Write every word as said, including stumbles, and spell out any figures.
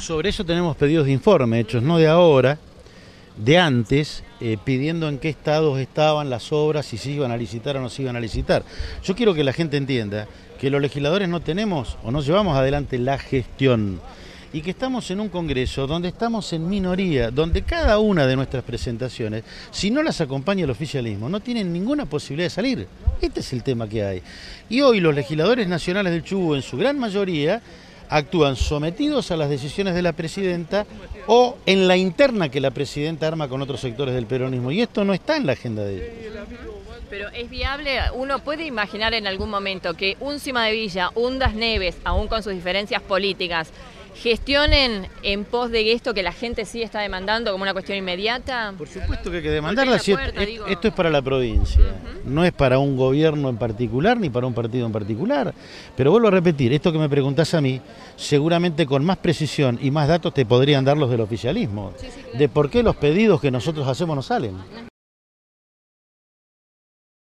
Sobre eso tenemos pedidos de informe hechos no de ahora, de antes, eh, pidiendo en qué estados estaban las obras, si se iban a licitar o no se iban a licitar. Yo quiero que la gente entienda que los legisladores no tenemos o no llevamos adelante la gestión y que estamos en un congreso donde estamos en minoría, donde cada una de nuestras presentaciones, si no las acompaña el oficialismo, no tienen ninguna posibilidad de salir. Este es el tema que hay. Y hoy los legisladores nacionales del Chubut, en su gran mayoría, actúan sometidos a las decisiones de la presidenta o en la interna que la presidenta arma con otros sectores del peronismo. Y esto no está en la agenda de ellos. Pero es viable, uno puede imaginar en algún momento que un Cima de Villa, un Das Neves, aún con sus diferencias políticas, gestionen en pos de esto que la gente sí está demandando como una cuestión inmediata. Por supuesto que hay que demandarla, la si puerta, esto, digo. esto es para la provincia, Uh-huh. no es para un gobierno en particular ni para un partido en particular. Pero vuelvo a repetir, esto que me preguntás a mí, seguramente con más precisión y más datos te podrían dar los del oficialismo, Sí, sí, claro. de por qué los pedidos que nosotros hacemos no salen.